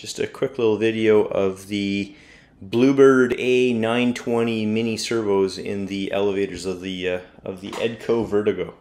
Just a quick little video of the Bluebird A920 mini servos in the elevators of the Edco Vertigo.